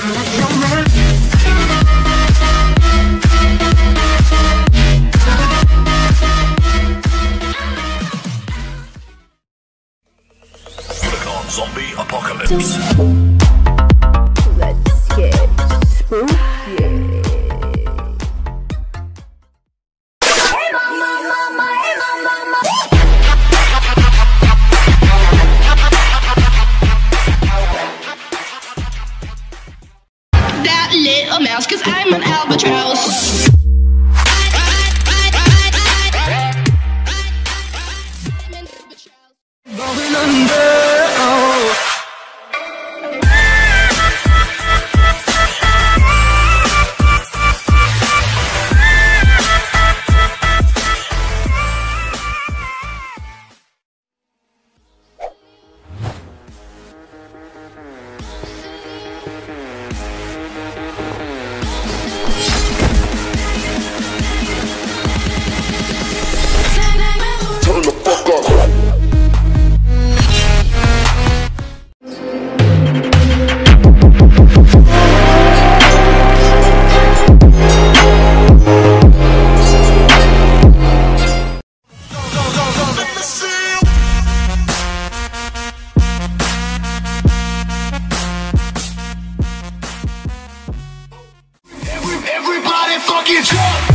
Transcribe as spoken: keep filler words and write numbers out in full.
Zombie apocalypse. Let's get spooky. Hey mama, mama, hey mama, mama. That little mouse, 'cause I'm an albatross. Going under. Turn the fuck up. Everybody fucking jump!